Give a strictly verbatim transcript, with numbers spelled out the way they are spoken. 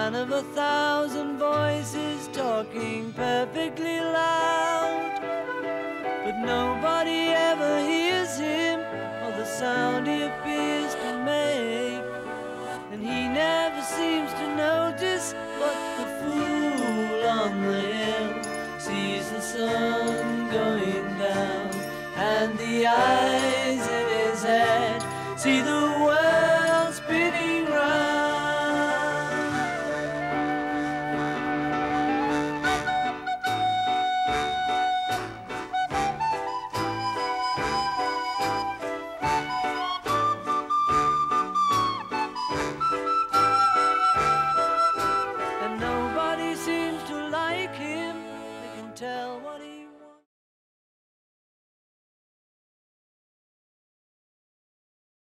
one of a thousand voices talking perfectly loud, but nobody ever hears him or the sound he appears to make. And he never seems to notice, but the fool on the hill sees the sun going down, and the eyes in his head see the